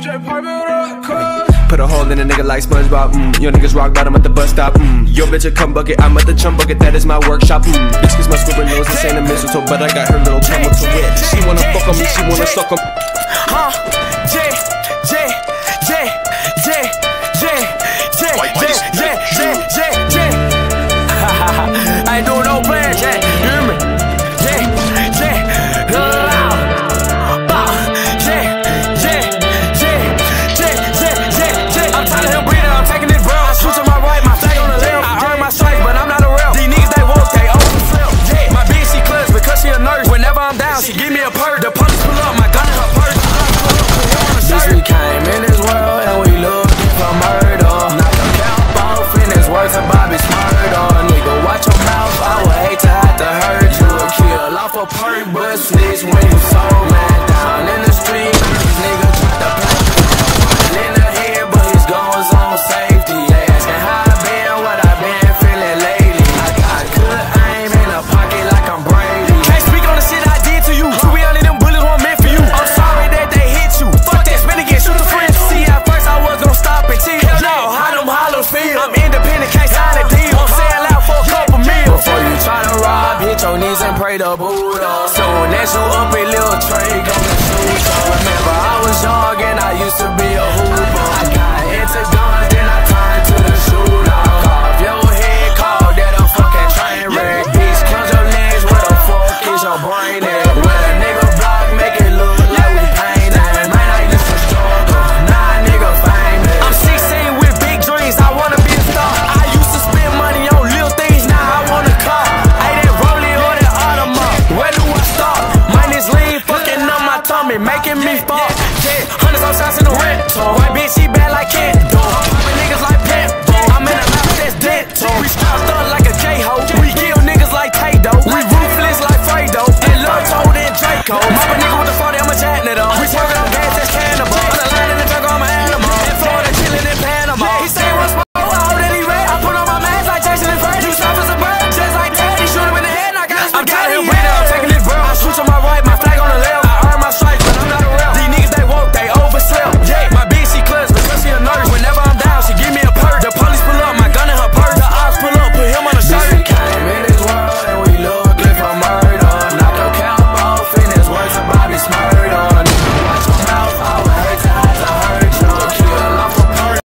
Put a hole in a nigga like SpongeBob. Your niggas rock bottom at the bus stop. Yo bitch a cum bucket, I'm at the chum bucket. That is my workshop. Bitch kiss my squibber nose, this ain't a mistletoe, but I got her little camel to wet. She wanna fuck on me, she wanna suck on. I ain't doing no plans, you hear me? I'm tired of him breathing, I'm taking this bro. I shoot to my right, my flag on the left. I earn my stripes, but I'm not a rep. These niggas, they woke, they open flip. My bitch, she clutch because she a nurse. Whenever I'm down, she give me a perk. The police pull up, my gun in her purse. Bitch, we came in this world and we looking for murder. Knock the cap off and it's worse than Bobby's murder. Nigga, watch your mouth, I would hate to have to hurt you. A kill off a perk, but snitch when you so mad. Down in the street, these niggas try to play. In the head, but his guns on safety. They asking how I been, what I been feeling lately. I got good aim in a pocket like I'm Brady. Can't speak on the shit I did to you. 2 real of them bullets weren't meant for you. I'm sorry that they hit you. Fuck that, spin again, shoot the friends. See, at first I was gon' stop and chill. Hell no, how them hollows feel. I'm independent, can't sign a deal. Won't sell out for a couple meals. Before you try to rob, hit your knees and pray to Buddha. Soon as you up a little tray, gonna shoot. Remember I was young and I used to be a hooper. I got into guns, then I turned to the shooter. Carve your head, call that a fucking train wreck. Bitch, close your legs, where the fuck is your brain at? When a nigga block, make it look like we painted. Man, I used to struggle, now a nigga famous. I'm 16 with big dreams, I wanna be a star. I used to spend money on little things, now I want a car. Ain't that rolling or that Audemars? Where do I start? Mine is lean, fucking up my tummy, making me fall. Yeah, hundreds on shots in the rental.